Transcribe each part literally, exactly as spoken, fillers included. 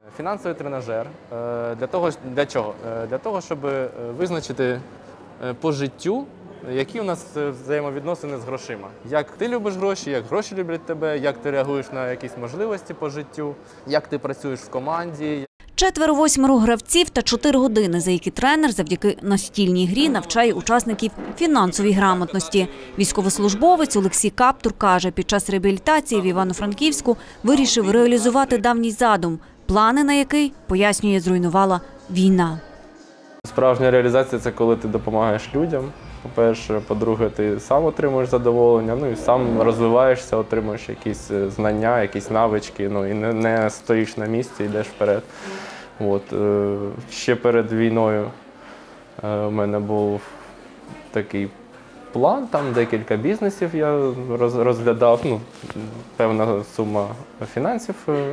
Фінансовий тренажер для того, для чого? Для того, щоб визначити по життю, які у нас взаємовідносини з грошима. Як ти любиш гроші, як гроші люблять тебе, як ти реагуєш на якісь можливості по життю, як ти працюєш в команді. Четверо-восьмеро гравців та чотири години, за які тренер завдяки настільній грі навчає учасників фінансовій грамотності. Військовослужбовець Олексій Каптур каже, під час реабілітації в Івано-Франківську вирішив реалізувати давній задум, плани на який, пояснює, зруйнувала війна. Справжня реалізація – це коли ти допомагаєш людям. По-перше, по-друге, ти сам отримуєш задоволення, ну і сам розвиваєшся, отримуєш якісь знання, якісь навички, ну і не, не стоїш на місці, йдеш вперед. От. Ще перед війною у мене був такий план, там декілька бізнесів я розглядав, ну, певна сума фінансів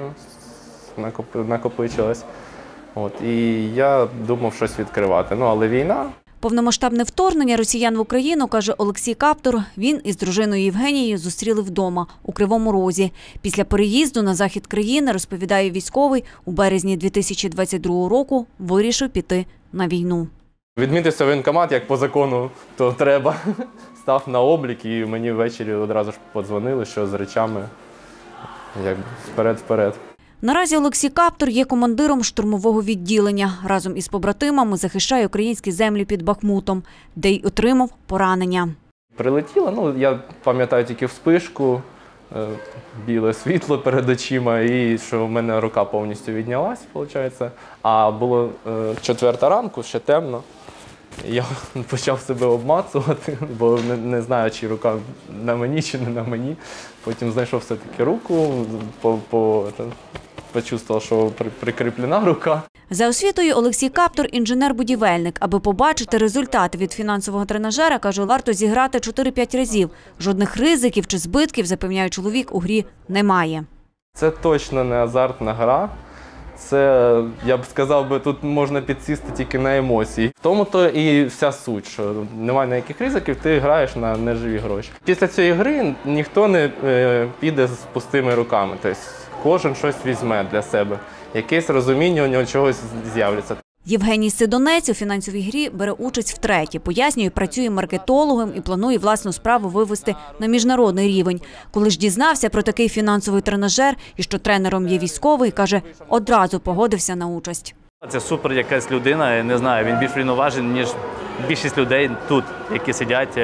накопичилась. От. І я думав щось відкривати, ну але війна. Повномасштабне вторгнення росіян в Україну, каже Олексій Каптур, він із дружиною Євгенією зустріли вдома, у Кривому Розі. Після переїзду на захід країни, розповідає військовий, у березні дві тисячі двадцять другого року вирішив піти на війну. Відмітився воєнкомат, як по закону, то треба. Став на облік і мені ввечері одразу ж подзвонили, що з речами, як вперед-вперед. Наразі Олексій Каптур є командиром штурмового відділення. Разом із побратимами захищає українські землі під Бахмутом, де й отримав поранення. Прилетіло, ну, я пам'ятаю тільки вспишку, біле світло перед очима і що в мене рука повністю віднялась, виходить. А було четверта ранку, ще темно. Я почав себе обмацувати, бо не, не знаю, чи рука на мені, чи не на мені. Потім знайшов все-таки руку, по, по, почувствував, що прикріплена рука. За освітою Олексій Каптур – інженер-будівельник. Аби побачити результати від фінансового тренажера, каже, варто зіграти чотири-п'ять разів. Жодних ризиків чи збитків, запевняє чоловік, у грі немає. Це точно не азартна гра. Це, я б сказав, би, тут можна підсісти тільки на емоції. В тому-то і вся суть, що немає ніяких ризиків, ти граєш на неживі гроші. Після цієї гри ніхто не е, піде з пустими руками. Тобто кожен щось візьме для себе. Якесь розуміння у нього чогось з'являться. Євгеній Сидонець у фінансовій грі бере участь втретє. Пояснює, працює маркетологом і планує власну справу вивести на міжнародний рівень. Коли ж дізнався про такий фінансовий тренажер і що тренером є військовий, каже, одразу погодився на участь. Це супер якась людина, не знаю, він більш рівноважений, ніж більшість людей тут, які сидять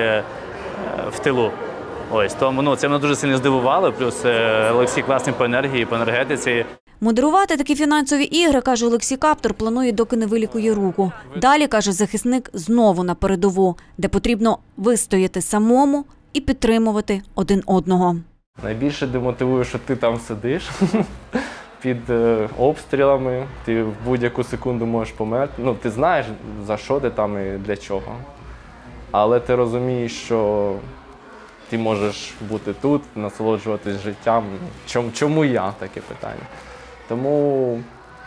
в тилу. Ось, тому ну, це мене дуже сильно здивувало, плюс Олексій класний по енергії, по енергетиці. Модерувати такі фінансові ігри, каже Олексій Каптур, планує, доки не вилікує руку. Далі, каже захисник, знову на передову, де потрібно вистояти самому і підтримувати один одного. Найбільше демотивує, що ти там сидиш під обстрілами, ти в будь-яку секунду можеш померти. Ну, ти знаєш, за що ти там і для чого. Але ти розумієш, що ти можеш бути тут, насолоджуватись життям. Чому, чому я? Таке питання. Тому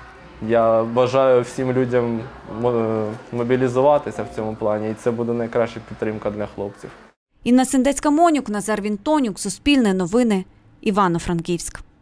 я бажаю всім людям мобілізуватися в цьому плані, і це буде найкраща підтримка для хлопців. Інна Сендецька-Монюк, Назар Вінтонюк, Суспільне новини, Івано-Франківськ.